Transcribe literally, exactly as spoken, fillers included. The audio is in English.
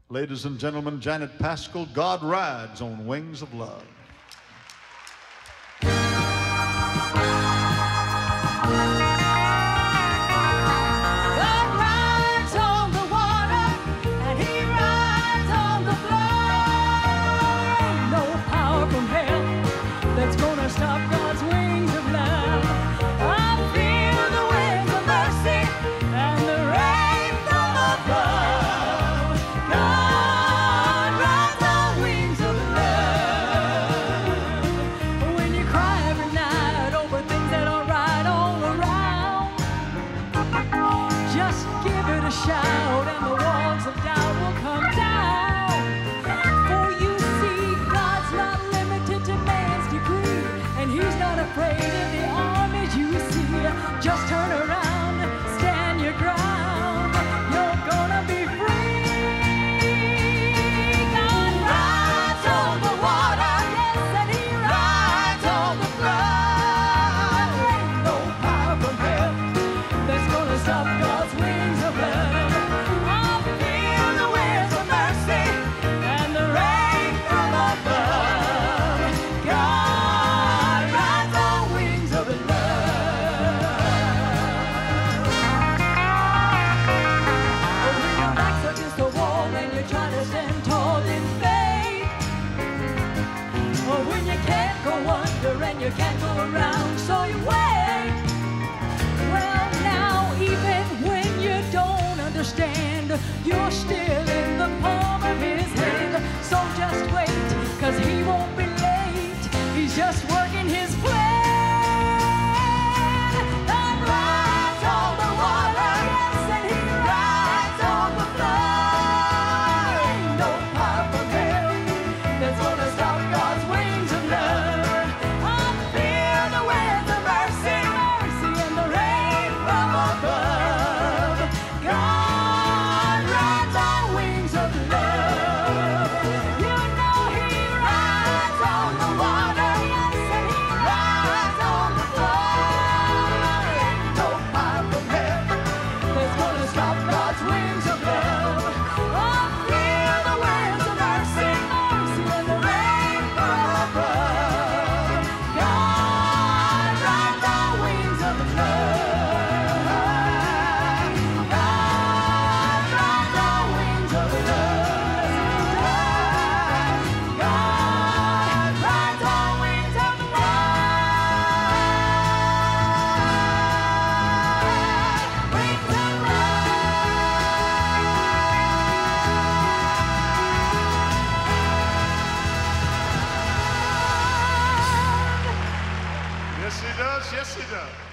Ladies and gentlemen, Janet Paschal, God Rides on Wings of Love. Stop God's wings of love. I feel the winds of mercy and the rain from above. God rides on wings of love. When you cry every night over things that are right all around, just give it a shout and the walls of doubt will come down. For you see, God's not limited to man's degree, and he's not afraid of the armies you see. Just turn around, stand your ground. You're gonna be free. God rides on the water, yes, and he rides on the flood. Ain't no power from hell that's gonna stop God's wings of love. I feel the winds of mercy and the rain from above. God rides on wings of love. Oh, when your back's against the wall and you're trying to stand tall in faith, or when you can't go under and you can't go around, so you wait. Well, now, even when you don't understand, you're still in the palm of his hand. So just wait, cause he won't be late. He's just working his plan. God rides on the water, yes, and he rides on the flood. Ain't no power from hell that's gonna stop God's wings of love. I feel the winds of mercy, mercy, and the rain from above. God rides on wings of love. You know he rides on the water, yes, and he rides on the flood. Ain't no power from hell that's gonna stop God's wings of love. I feel the winds of mercy, mercy, and the rain from above. God rides on wings of love. God rides on wings of love. God rides on wings of love. Wings of love. Yes, he does. Yes, he does.